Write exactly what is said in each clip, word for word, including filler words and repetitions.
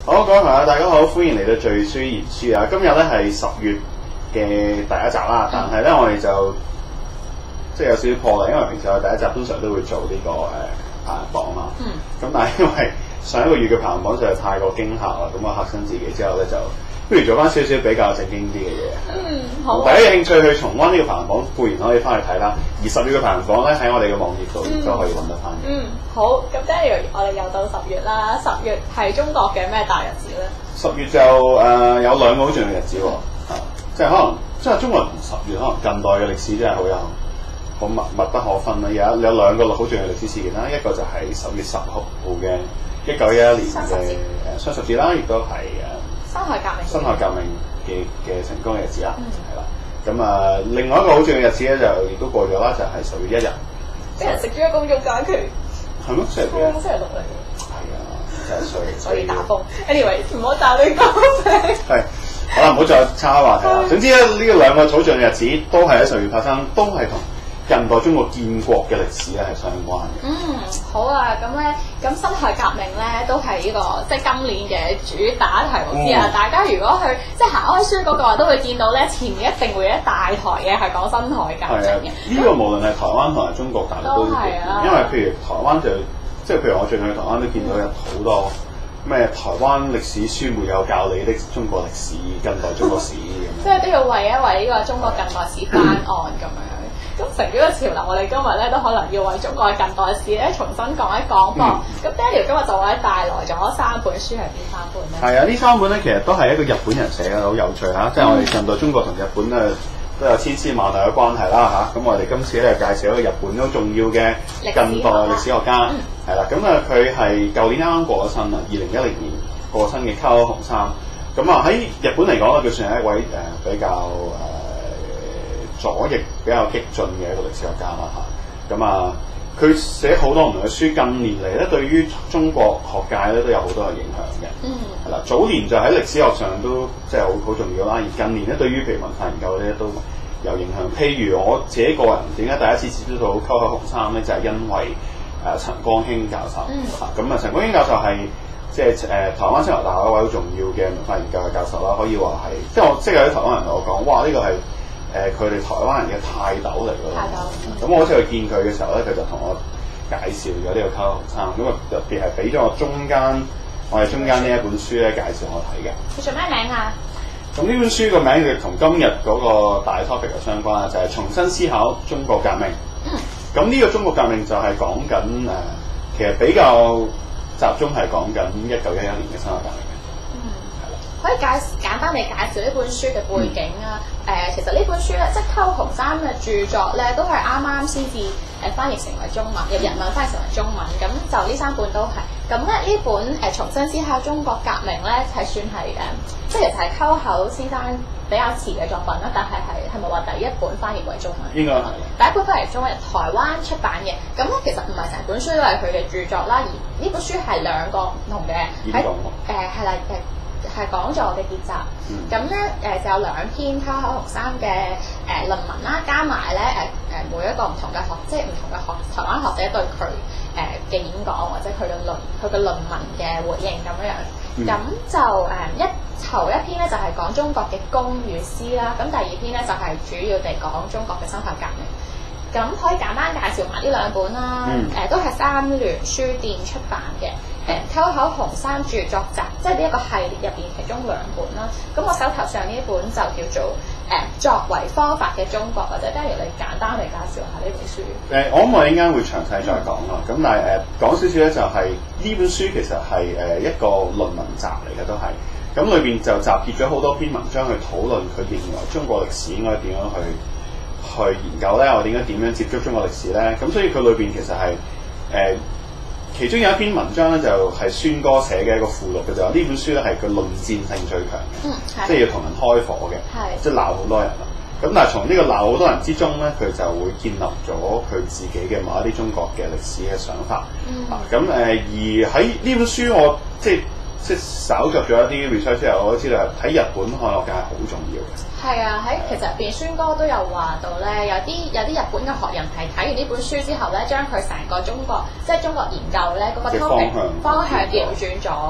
好，各位朋友，大家好，歡迎嚟到聚書言書啊！今日咧係十月嘅第一集啦，但係咧我哋就即係有少少破例，因為平時我哋第一集通常都會做呢、這個誒、呃、排行榜啊。嗯。咁但係因為上一個月嘅排行榜實在太過驚嚇啦，咁我嚇親自己之後咧就不如做翻少少比較正經啲嘅嘢。嗯，好。大家有興趣去重溫呢個排行榜，固然可以翻去睇啦。而十月嘅排行榜咧喺我哋嘅網頁度亦都可以揾得翻。 嗯，好。咁 Daniel，我哋又到十月啦。十月係中國嘅咩大日子咧？ 十月就誒、呃、有兩個好重要嘅日子喎、啊，即係可能即係中國人同十月可能近代嘅歷史真係好有好密密不可分啦。有有兩個好重要嘅歷史事件啦，一個就係十月十號嘅一九一一年嘅誒雙十節啦，亦都係誒辛亥革命辛亥革命嘅嘅成功嘅日子啦，係啦、嗯。咁啊，另外一個好重要嘅日子咧，就亦都過咗啦，就係、是、十月一日， 俾人食咗一個公眾假期， 係咩？星期幾？ 星期六嚟嘅。 係啊，真係衰， 所以打風。Anyway， 唔好打你講名。 係，好啦，唔好再岔開話題啦。總之咧，呢個兩個草象嘅日子都係喺十月發生，都係同近代中國建國嘅歷史咧係相關嘅。 嗯，好啊，咁咧，咁辛亥革命咧都係呢、這個即係今年嘅主打題目之一。嗯、大家如果去即係行開書嗰個都會見到咧，前面一定會有一大台嘅係講辛亥革命嘅。呢、 啊這個無論係台灣同埋中國大陸都係啊，因為譬如台灣就即係譬如我最近去台灣都見到有好多咩台灣歷史書沒有教你的中國歷史、近代中國史咁樣。 即係都要為一為呢個中國近代史翻案咁樣。咁成咗個潮流，我哋今日咧都可能要為中國嘅近代史咧重新講一講噃。咁 Daniel 今日就為帶來咗三本書，係邊三本咧？係啊，呢三本咧其實都係一個日本人寫嘅，好有趣嚇。即係我哋近代中國同日本咧都有千絲萬縷嘅關係啦嚇。咁我哋今次咧介紹一個日本都重要嘅近代歷史學家，係啦。咁啊佢係舊年啱啱過咗身啊，二零一零年過身嘅溝口雄三。咁啊喺日本嚟講咧，佢算係一位誒、呃、比較誒。呃左翼比較激進嘅一個歷史學家啦嚇，咁啊佢寫好多唔同嘅書，近年嚟咧對於中國學界咧都有好多嘅影響嘅，係啦、嗯。早年就喺歷史學上都即係好好重要啦，而近年咧對於譬如文化研究咧都有影響。譬如我自己個人點解第一次接觸到溝口雄三咧，就係、是、因為誒陳光興教授嚇，咁啊、嗯、陳光興教授係即係誒台灣清華大學一位好重要嘅文化研究嘅教授啦，可以話係即係我即係有啲台灣人同我講，哇呢、這個係誒佢哋台灣人嘅泰斗嚟㗎咯，咁我好似去見佢嘅時候咧，佢就同我介紹咗呢個溝口雄三，咁啊特別係俾咗我中間我哋中間呢一本書咧介紹我睇嘅。 佢做咩名啊？咁呢本書個名就同今日嗰個大 topic 有相關啊，就係、是、重新思考中國革命。咁呢、嗯、個中國革命就係講緊誒，其實比較集中係講緊一九一一年嘅辛亥革命。 可以介簡單地介紹呢本書嘅背景啊！誒、嗯呃，其實呢本書咧，即係溝口雄三嘅著作咧，都係啱啱先至誒翻譯成為中文，由日文翻譯成為中文。咁就呢三本都係。咁咧呢本誒、呃、重新思考中國革命咧，係算係誒、呃，即係其實係溝口先生比較遲嘅作品啦。但係係係咪話第一本翻譯為中文？應該係。第一本翻譯為中文，台灣出版嘅。咁咧其實唔係成本書都係佢嘅著作啦，而呢本書係兩個唔同嘅喺誒係啦誒。係講座嘅結集，咁咧誒就有兩篇溝口雄三嘅誒論文啦，加埋咧誒誒每一個唔同嘅學，即係唔同嘅學台灣學者對佢誒嘅演講或者佢嘅論佢嘅論文嘅回應咁樣樣，咁、嗯、就誒、呃、一頭一篇咧就係、是、講中國嘅公與私啦，咁第二篇咧就係、是、主要地講中國嘅辛亥革命。咁可以簡單介紹埋呢兩本啦，誒、嗯呃、都係三聯書店出版嘅誒溝口雄三著作集，即係呢一個系列入邊其中兩本啦。咁我手頭上呢一本就叫做誒、呃、作為方法嘅中國，或者 Daniel 你簡單嚟介紹下呢本書。誒、 呃，我諗我陣間會詳細再講啦。咁、嗯、但係誒講少少咧，就係呢本書其實係誒一個論文集嚟嘅，都係咁裏邊就集結咗好多篇文章去討論佢認為中國歷史應該點樣去。去研究咧，我哋應該點樣接觸中國歷史咧？咁所以佢裏邊其實係誒、呃，其中有一篇文章咧，就係、是、孫哥寫嘅一個附錄嘅，就話呢本書咧係佢論戰性最強嘅，嗯、即係要同人開火嘅，是即係鬧好多人啦。咁但係從呢個鬧好多人之中咧，佢就會建立咗佢自己嘅某一啲中國嘅歷史嘅想法。嗯、啊，咁誒、呃，而喺呢本書我即係即係稍作咗一啲 research 之後，我都知道喺日本漢學界係好重要嘅。 係啊，喺其實入邊孫哥都有話到咧，有啲有啲日本嘅學人係睇完呢本書之後咧，將佢成個中國即係中國研究咧嗰、那個 topic 方向調轉咗。咁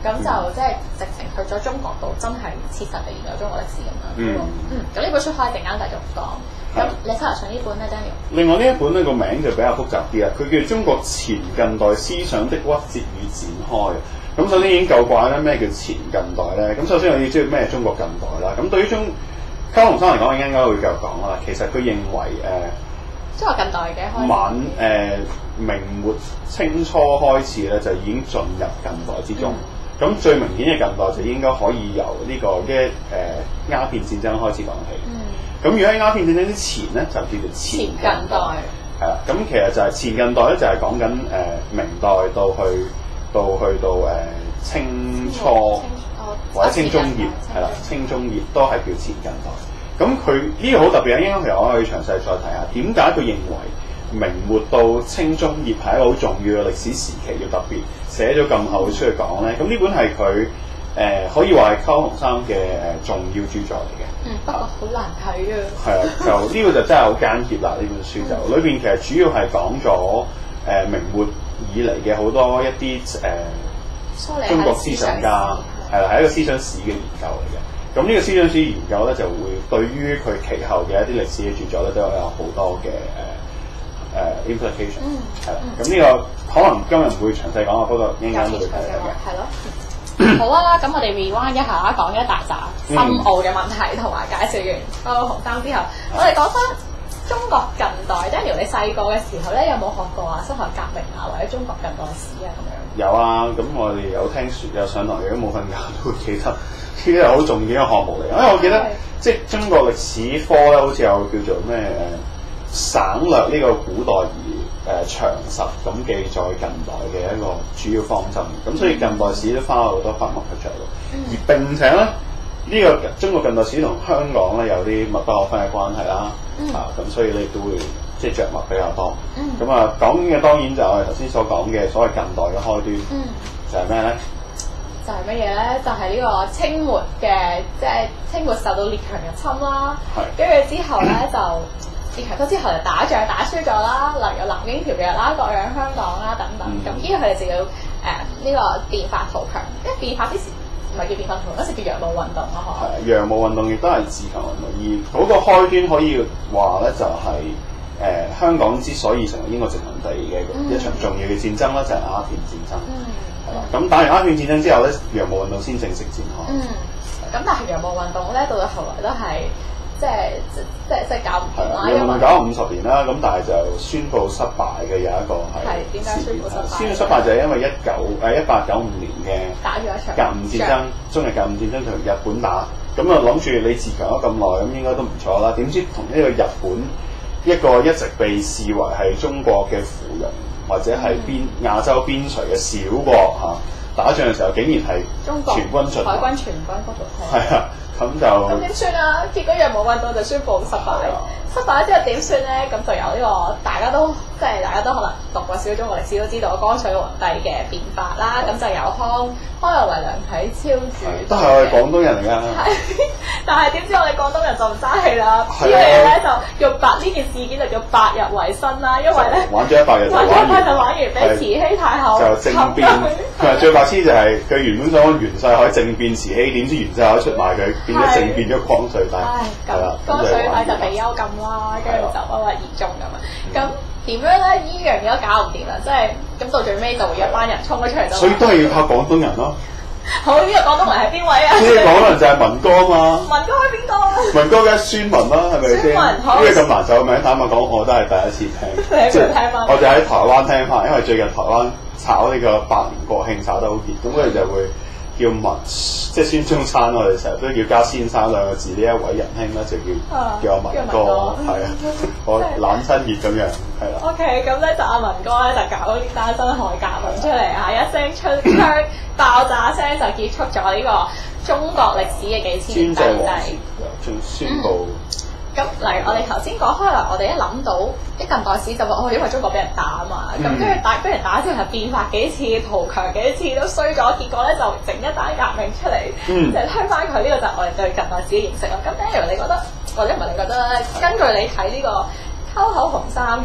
咁就即係直情去咗中國度，真係切實地研究中國歷史咁樣。 嗯嗯，咁呢本書可以陣間繼續講。咁你手頭上呢本咧 ，Daniel？ 另外呢一本咧個名就比較複雜啲啊，佢叫《中國前近代思想的曲折與展開》。咁首先已經夠怪啦，咩叫前近代咧？咁首先我要知道咩係中國近代啦。咁對於中溝洪生嚟講，應該會繼續講啦。其實佢認為誒，呃、 中國近代嘅開始晚誒、呃、明末清初開始咧，就已經進入近代之中。咁、嗯、最明顯嘅近代就應該可以由呢、這個嘅誒鴉片戰爭開始講起。咁、嗯、如果喺鴉片戰爭之前咧，就叫做前近代。係啦，咁其實就係前近代咧，就係講緊誒明代到去。到去到誒、呃、清初或者清中葉係啦，清中葉都係叫前近代。咁佢呢個好特別啊！應該其實我可以詳細再睇下點解佢認為明末到清中葉係一個好重要嘅歷史時期，要特別寫咗咁厚出去講咧。咁呢本係佢誒可以話係溝洪生嘅誒重要著作嚟嘅。 嗯，不過好難睇啊。係啊，就呢、這個就真係好艱澀啦！呢本書就裏邊其實主要係講咗誒明末以嚟嘅好多一啲誒、呃、中國思想家係啦，係一個思想史嘅研究嚟嘅。咁呢個思想史研究咧，就會對於佢其後嘅一啲歷史嘅著作咧，都有好多嘅誒誒 implication 係啦。咁呢個可能今日唔會詳細講啊，不過一陣間都會睇嘅。 係咯。好啊，咁我哋 rewind 一下，講一大扎深奧嘅問題，同埋介紹完溝洪生之後，我哋講翻中國近代。Daniel，你細個嘅時候咧，有冇學過啊？辛亥革命啊，或者中國近代史啊咁樣？ 有啊，咁我哋有聽書，有上堂，亦都冇瞓覺，都會記得。呢啲係好重要嘅項目嚟，因為我記得即係中國歷史科咧，好似有叫做咩誒省略呢個古代而誒詳實咁記載近代嘅一個主要方針。咁所以近代史都花咗好多筆墨去著咯。而並且咧，呢、這個中國近代史同香港咧有啲密不可分嘅關係啦。嗯、啊，咁所以你都會即係著墨比較多。咁、嗯、啊，講嘅當然就係頭先所講嘅所謂近代嘅開端，嗯、就係咩咧？ 就係乜嘢咧？就係、是、呢個清末嘅，即係清末受到列強入侵啦。係。跟住之後咧，就列強之後就打仗打輸咗啦，例如南京條約啦、各樣香港啦等等。咁呢個佢哋就要誒呢個變法圖強，因為變法之前唔係叫變法圖強，嗰時叫洋務運動咯，嗬。係啊，洋務運動亦都係自強運動，而嗰個開端可以話咧，就係、是、誒、呃、香港之所以成為英國殖民地嘅一場重要嘅戰爭咧，就係鴉片戰爭。嗯。咁、嗯、打完鴉片戰爭之後咧，洋務運動先正式展開。嗯，咁但係洋務運動咧，到到後來都係即係即即即係搞唔掂啦。洋務運動搞咗五十年啦，咁但係就宣布失敗嘅有一個係。係點解宣布失敗？宣布失敗就係因為一九誒一八九五年嘅打咗一場甲午戰爭，中日甲午戰爭同日本打，咁啊諗住你自強咗咁耐，咁應該都唔錯啦。點知同呢個日本一個一直被視為係中國嘅附庸，或者係邊亞洲邊陲嘅小國嚇、啊，打仗嘅時候竟然係全軍進，海軍全軍嗰度係啊，咁就咁點算啊？結果洋務運動就宣布失敗，啊、失敗之後點算咧？咁就有呢、這個大家都即係大家都可能讀過少少中國歷史都知道光緒皇帝嘅變法啦。咁、嗯、就由康康有為、梁啟超主，都係我哋廣東人嚟㗎。係，但係點知我哋廣東人就唔爭氣啦！呢樣嘢咧就用白呢件事件就叫百日維新啦，因為咧玩咗一百日就玩完，就玩完俾慈禧太后就政變。佢最白痴就係佢原本想袁世凱政變慈禧，點知袁世凱出賣佢，變咗政變咗光緒帝。係啦，光緒帝就被幽禁啦，跟住就不為而終咁啊！咁點樣咧？呢樣嘢都搞唔掂啦，即係咁到最尾就會一班人衝咗出嚟。所以都係要靠廣東人咯。好，呢、這個廣東人係邊位啊？呢個廣東人就係文哥嘛。文哥係邊個啊？文哥嘅孫文啦，係咪先？孫文好。呢個咁難受嘅名，坦白講，我都係第一次聽。即係聽翻。我就喺台灣聽翻，因為最近台灣炒呢個百年國慶炒得好熱，咁佢哋就會叫文，即係孫中山，我哋成日都要加先生兩個字。呢一位仁兄咧就叫、啊、叫阿文哥，係啊，我冷親熱咁樣，係啦。OK，咁咧就阿文哥咧就搞啲單辛亥革命出嚟啊，一聲出槍爆炸聲就結束咗呢個中國歷史嘅幾千年帝制，仲宣布。咁例如我哋頭先講開啦，我哋一諗到啲近代史就話哦，因為中國俾人打啊嘛，咁跟住打俾人打之後係變法幾次，圖強幾次都衰咗，結果咧就整一單革命出嚟，嗯、就推翻佢。呢、這個就係我哋對近代史嘅認識啦。咁 Daniel 你覺得，或者唔係你覺得咧？根據你睇呢個溝口洪三嘅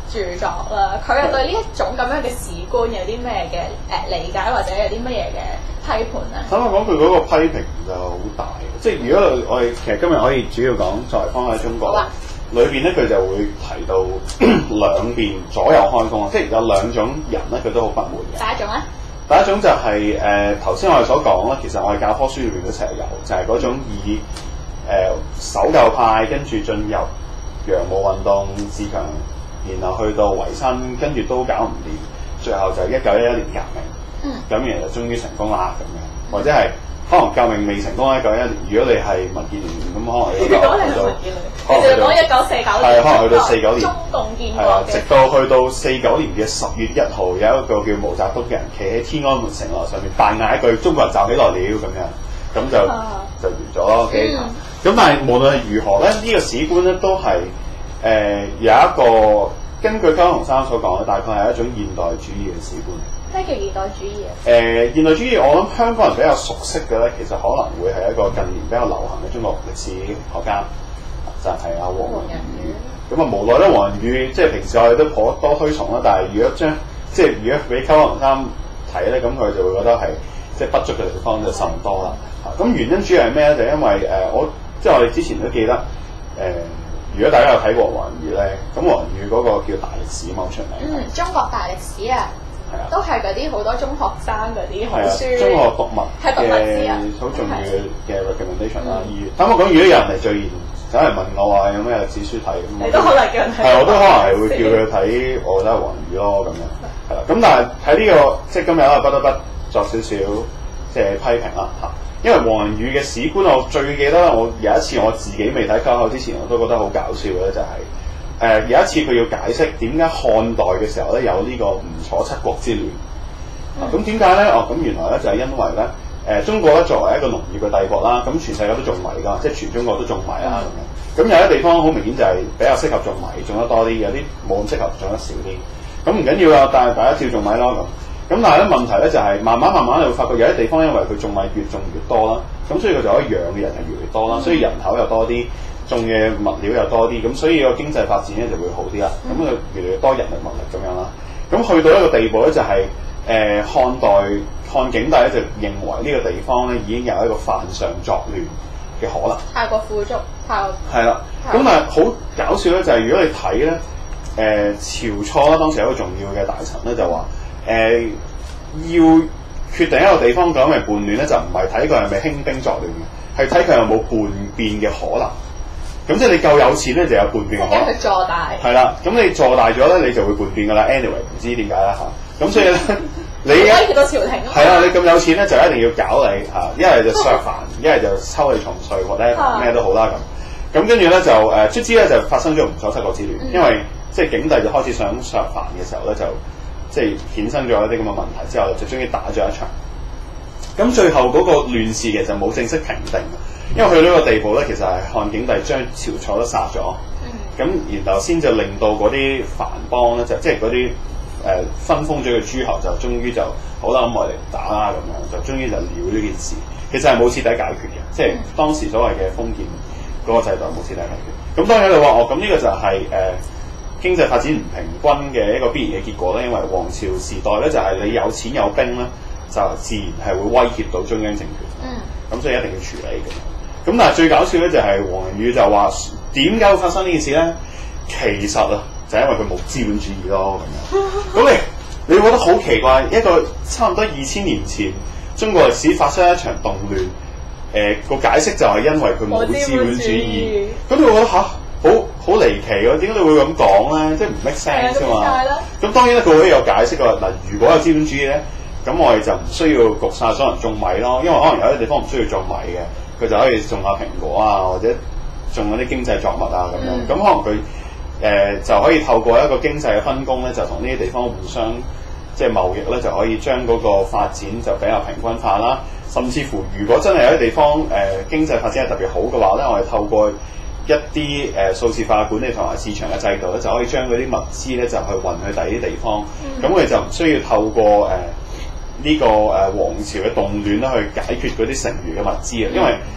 著作啦，佢又對呢一種咁樣嘅史觀有啲咩嘅誒理解，或者有啲乜嘢嘅批判咧？ 坦白講，佢嗰個批評就好大嘅，即係如果我哋其實今日可以主要講作為方喺中國裏邊咧，佢就會提到兩邊左右開弓，即係有兩種人咧，佢都好不滿嘅。 第一種咧？ 第一種就係誒頭先我哋所講啦，其實我哋教科書裏邊都成日有，就係、是、嗰種以誒守舊派跟住進入洋務運動自強，然後去到維新，跟住都搞唔掂，最後就一九一一年革命，嗯，咁然後就終於成功啦咁樣，或者係可能革命未成功一九一一年，如果你係民建聯咁，可能你到去到，可能去到一九四九年，係可能去到四九年，中共建國嘅，直到去到四九年嘅十月一號，有一個叫毛澤東嘅人企喺天安門城樓上面大嗌一句中國人站起來了咁樣，咁就、啊、就完咗咯。OK，咁、嗯、但係無論係如何咧，呢、這個史觀咧都係誒、呃、有一個根據溝通生所講咧，大概係一種現代主義嘅史觀。咩叫現代主義啊？誒、呃，現代主義我諗香港人比較熟悉嘅咧，其實可能會係一個近年比較流行嘅中國歷史學家，就係、是、阿黃仁宇。咁啊，無奈咧，黃仁宇即係平時我哋都頗多推崇啦，但係如果將即係如果俾溝通生睇咧，咁佢就會覺得係即係不足嘅地方就甚多啦。咁、嗯、原因主要係咩咧？就因為誒、呃、我即係我哋之前都記得誒、呃，如果大家有睇過黃仁宇咧，咁黃仁宇嗰個叫大歷史嘛，好出名。嗯，中國大歷史啊！都係嗰啲好多中學生嗰啲好書，中學讀物嘅好重要嘅 recommendation 啦。而坦白講，如果有人嚟最現走嚟問我話有咩歷史書睇，咁你都可能叫人睇。係，我都可能係會叫佢睇，我覺得黃仁宇咯咁樣。係啦，咁但係喺呢個即係今日咧，不得不作少少即係批評啦嚇。因為黃仁宇嘅史觀，我最記得我有一次我自己未睇溝口之前，我都覺得好搞笑嘅就係、是。誒、呃、有一次佢要解釋點解漢代嘅時候咧有呢個吳楚七國之亂，咁點解咧？哦，咁原來咧就係、是、因為咧誒、呃、中國咧作為一個農業嘅帝國啦，咁全世界都種米㗎，即係全中國都種米啦咁樣。咁有啲地方好明顯就係比較適合種米，種得多啲；有啲冇咁適合，種得少啲。咁唔緊要啊，但係大家照種米咯咁。咁但係咧問題咧就係、是、慢慢慢慢你會發覺有啲地方因為佢種米越種越多啦，咁所以佢就可以養嘅人係越嚟越多啦，所以人口又多啲。種嘅物料又多啲，咁所以個經濟發展咧就會好啲啦。咁佢、嗯、越嚟越多人力物力咁樣啦。咁去到一個地步咧，就係、是、誒、呃、漢代漢景帝咧就認為呢個地方咧已經有一個犯上作亂嘅可能。太過富足，太過係啦。咁但係好搞笑咧，就係、是、如果你睇咧，誒、呃、晁錯啦，當時有一個重要嘅大臣咧就話誒、呃、要決定一個地方究竟係咪叛亂咧，就唔係睇佢係咪興兵作亂嘅，係睇佢有冇叛變嘅可能。咁即係你夠有錢咧，就有叛變嘅可能。佢坐大。係啦，咁你坐大咗咧，你就會叛變噶啦。Anyway，唔知點解啦嚇。咁所以咧，你威脅到朝廷。係啊，你咁有錢咧，就一定要搞你嚇，一係就削藩，一係就抽你重稅，或者咩都好啦咁。咁跟住咧就誒，卒之咧就發生咗吳楚七國之亂，嗯、因為即係景帝就開始想削藩嘅時候咧，就即係衍生咗一啲咁嘅問題之後，就終於打咗一場。咁最後嗰個亂事其實冇正式平定。因為去到呢個地步咧，其實係漢景帝將晁錯都殺咗，咁、嗯、然後先就令到嗰啲藩邦咧，就即係嗰啲誒分封咗嘅諸侯就終於就好啦，咁我哋打啦咁樣，就終於就了呢件事。其實係冇徹底解決嘅，即係當時所謂嘅封建嗰個制度冇徹底解決。咁當然你話哦，咁呢個就係、是、誒、呃、經濟發展唔平均嘅一個必然嘅結果咧，因為王朝時代咧就係、是、你有錢有兵咧，就自然係會威脅到中央政權。嗯，咁所以一定要處理嘅。咁但係最搞笑咧就係黃仁宇就話點解會發生呢件事咧？其實啊，就係、因為佢冇資本主義咯咁樣。咁你你覺得好奇怪？一個差唔多二千年前中國歷史發生一場動亂，誒、呃、個解釋就係因為佢冇資本主義。咁你會覺得吓，好好離奇喎？點解你會咁講咧？即係唔 make sense 㗎嘛？咁當然咧，佢會有解釋㗎。嗱，如果有資本主義咧，咁我哋就唔需要焗晒所有人種米咯，因為可能有啲地方唔需要種米嘅。佢就可以種下蘋果啊，或者種嗰啲經濟作物啊咁樣。咁、嗯、可能佢誒、呃、就可以透過一個經濟嘅分工咧，就同呢啲地方互相即係貿易咧，就可以將嗰個發展就比較平均化啦。甚至乎，如果真係有啲地方誒、呃、經濟發展係特別好嘅話咧，我哋透過一啲誒、呃、數字化管理同埋市場嘅制度咧，就可以將嗰啲物資咧就去運去第二啲地方。咁我哋就唔需要透過誒。呃呢、這個誒、呃、王朝嘅動亂啦，去解決嗰啲剩餘嘅物資啊，因為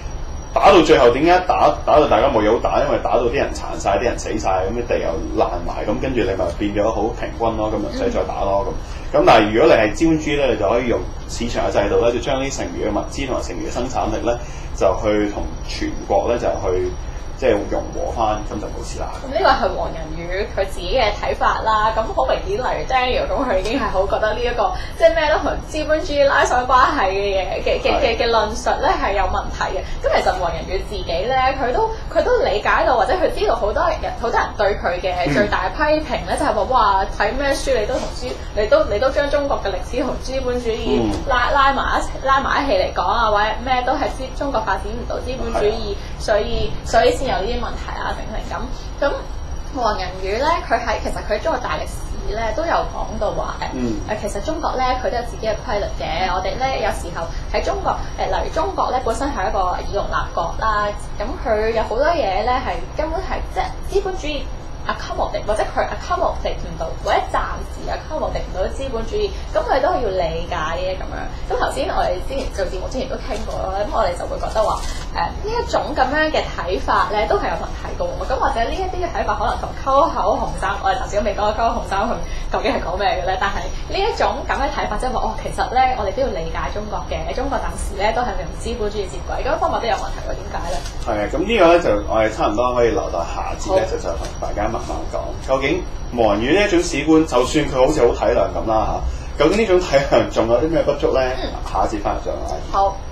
打到最後點解打打到大家冇嘢好打？因為打到啲人殘晒，啲人死晒，咁啲地又爛埋，咁跟住你咪變咗好平均咯，咁就唔使再打咯咁。咁但係如果你係資本主義咧，你就可以用市場嘅制度咧，就將啲剩餘嘅物資同埋剩餘嘅生產力咧，就去同全國咧就去。即係融和翻，咁就冇事啦。 咁呢個係黃仁宇佢自己嘅睇法啦。咁好明顯，例如 Daniel 咁，佢已經係好覺得呢、這、一個即係咩都同資本主義拉上關係嘅嘢嘅嘅嘅嘅論述咧係有問題嘅。咁其實黃仁宇自己咧，佢都佢都理解到，或者佢知道好多人好多人對佢嘅最大嘅批評咧，就係話哇睇咩書你都同資你都你都將中國嘅歷史同資本主義拉拉埋一齊拉埋一齊嚟講啊，或者咩都係資中國發展唔到資本主義，所以所以先有呢啲問題啊，等等咁。咁黃仁宇咧，佢喺其實佢中國大歷史咧都有講到話誒誒，其實中國咧佢都有自己嘅規律嘅。我哋咧有時候喺中國誒，例如中國咧本身係一個以農立國啦，咁佢有好多嘢咧係根本係即係資本主義。accommodate 或者佢 accommodate 唔到，或者暫時 accommodate 唔到資本主義，咁佢都要理解嘅咁樣。咁頭先我哋之前做節目之前都傾過啦，咁我哋就會覺得話誒呢一種咁樣嘅睇法咧都係有問題嘅喎。咁或者呢一啲嘅睇法可能同溝口紅衫，我哋頭先都未講過溝口紅衫佢究竟係講咩嘅咧？但係呢一種咁嘅睇法即係話哦，其實咧我哋都要理解中國嘅，中國暫時咧都係用資本主義接軌，咁方法都有問題喎。點解咧？係啊，咁呢個咧就我哋差唔多可以留到下節咧，就就同大家慢慢講，究竟黃仁宇呢一種史觀，就算佢好似好體諒咁啦嚇，究竟呢種體諒仲有啲咩不足咧？嗯、下一節翻嚟再講。 好。